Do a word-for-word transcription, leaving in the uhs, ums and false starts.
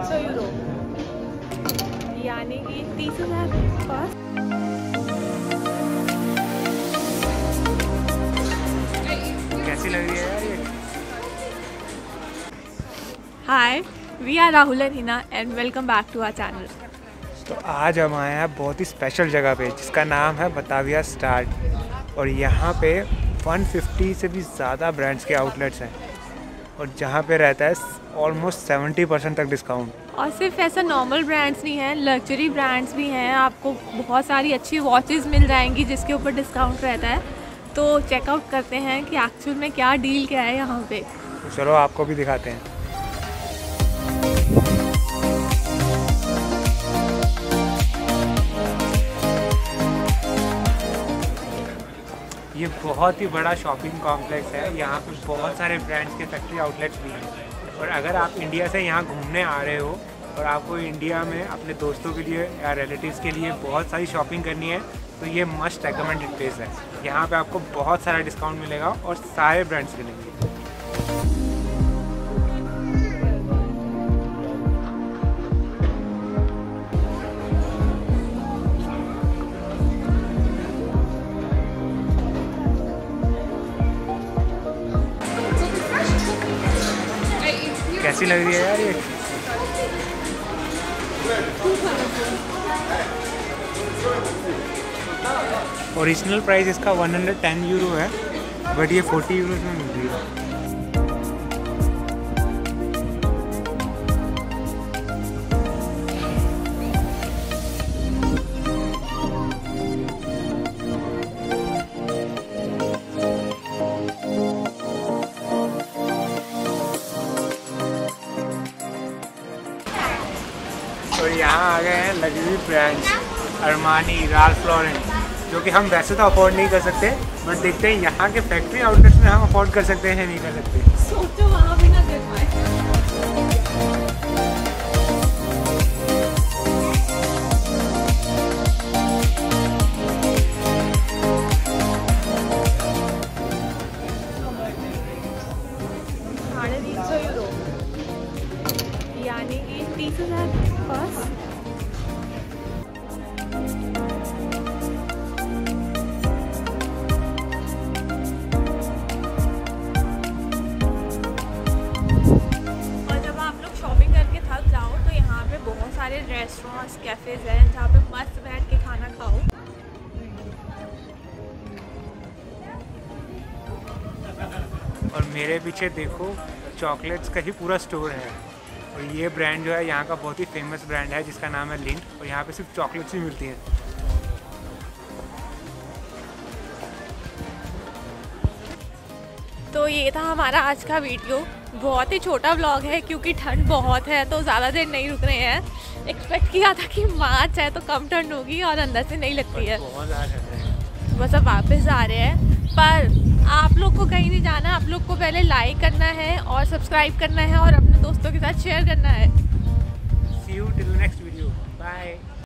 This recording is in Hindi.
सौ यूरो यानी कि तीस हजार के पास। कैसी लग रही है यार ये? Hi, we are Rahul and Hina and welcome back to our channel. तो आज हम आए हैं बहुत ही स्पेशल जगह पे जिसका नाम है बताविया स्टार्ट, और यहाँ पे एक सौ पचास से भी ज़्यादा ब्रांड्स के आउटलेट्स हैं और जहाँ पे रहता है ऑलमोस्ट सत्तर परसेंट तक डिस्काउंट। और सिर्फ ऐसा नॉर्मल ब्रांड्स नहीं है, लग्जरी ब्रांड्स भी हैं। आपको बहुत सारी अच्छी वॉचेस मिल जाएंगी जिसके ऊपर डिस्काउंट रहता है। तो चेकआउट करते हैं कि एक्चुअल में क्या डील क्या है यहाँ पे। तो चलो आपको भी दिखाते हैं। ये बहुत ही बड़ा शॉपिंग कॉम्प्लेक्स है। यहाँ पे बहुत सारे ब्रांड्स के फैक्ट्री आउटलेट्स भी हैं। और अगर आप इंडिया से यहाँ घूमने आ रहे हो और आपको इंडिया में अपने दोस्तों के लिए या रिलेटिव्स के लिए बहुत सारी शॉपिंग करनी है तो ये मस्ट रेकमेंडेड प्लेस है। यहाँ पे आपको बहुत सारा डिस्काउंट मिलेगा और सारे ब्रांड्स मिलेंगे। कैसी लग रही है यार ये? ओरिजिनल प्राइस इसका एक सौ दस यूरो है, बट ये चालीस यूरो में मिल रही है। और यहाँ आ गए हैं luxury brands Armani, Ralph Lauren, जो कि हम वैसे तो अफोर्ड नहीं कर सकते, बट देखते हैं यहाँ के फैक्ट्री आउटलेट्स में हम अफोर्ड कर सकते हैं नहीं कर सकते। सोचो वहाँ भी ना कर पाए। साढ़े तीन सौ यूरो यानी कि तीस हजार के पास। बहुत सारे रेस्टोरेंट्स, कैफ़ेज़ हैं जहाँ पे मस्त बैठ के खाना खाओ। और मेरे पीछे देखो चॉकलेट्स का ही पूरा स्टोर है। और ये ब्रांड जो है यहाँ का बहुत ही फेमस ब्रांड है जिसका नाम है लिंट, और यहाँ पे सिर्फ चॉकलेट्स ही मिलती हैं। तो ये था हमारा आज का वीडियो। बहुत ही छोटा व्लॉग है क्योंकि ठंड बहुत है तो ज़्यादा देर नहीं रुक रहे हैं। एक्सपेक्ट किया था कि मार्च है तो कम ठंड होगी और अंदर से नहीं लगती है, बस अब वापस आ रहे हैं। पर आप लोग को कहीं नहीं जाना, आप लोग को पहले लाइक करना है और सब्सक्राइब करना है और अपने दोस्तों के साथ शेयर करना है। See you till the next video. Bye.